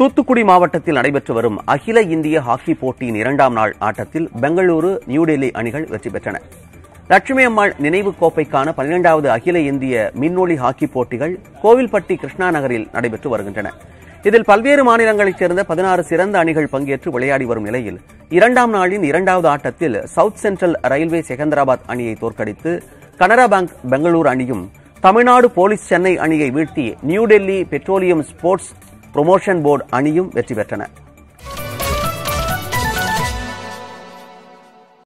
தூத்துக்குடி மாவட்டத்தில் நடைபெற்று வரும் அகில இந்திய ஹாக்கி போட்டியின் 2ஆம் நாள் ஆட்டத்தில் பெங்களூரு நியூ டெல்லி அணிகள் வெற்றி பெற்றன. லட்சுமி அம்மாள் நினைவு கோப்பைக்கான 12வது அகில இந்திய மின்னொளி ஹாக்கி போட்டிகள் கோவில்பட்டி கிருஷ்ணா நகரில் நடைபெற்று வருகின்றன. இதில் பல்வேறு மாநிலங்களைச் சேர்ந்த 16 சிறந்த அணிகள் பங்கேற்று விளையாடி வரும் நிலையில் 2ஆம் நாளின் 2வது ஆட்டத்தில் சவுத் சென்ட்ரல் ரயில்வே செகந்திராபாத் அணியை தோற்கடித்து கனரா பேங்க் பெங்களூரு அணியும், தமிழ்நாடு போலீஸ் சென்னை அணியை வீழ்த்தி new Delhi petroleum sports promotion board அணியும் வெற்றி பெற்றன.